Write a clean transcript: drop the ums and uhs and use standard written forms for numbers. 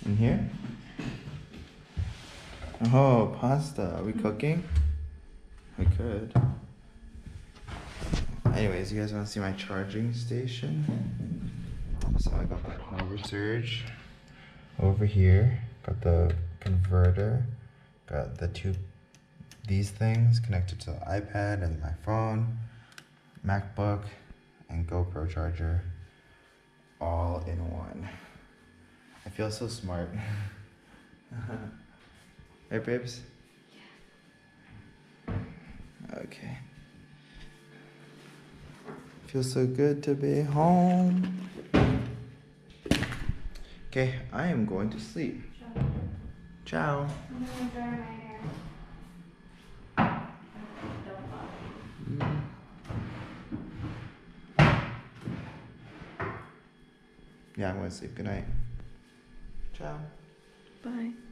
In here? Oh, pasta. Are we cooking? We could. Anyways, you guys want to see my charging station? So I got the power surge over here. Got the converter. Got these things connected to the iPad and my phone, MacBook, and GoPro charger, all in one. I feel so smart. Right, babes? Yeah. Okay. Feels so good to be home. Okay, I am going to sleep. Ciao. I'm gonna dry my hair. Yeah, I'm going to sleep. Good night. Ciao. Bye.